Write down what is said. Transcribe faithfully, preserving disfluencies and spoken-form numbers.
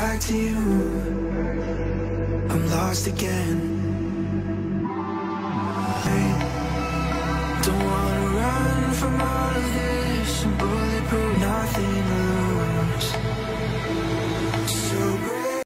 back to you. I'm lost again. I don't wanna run from all of this.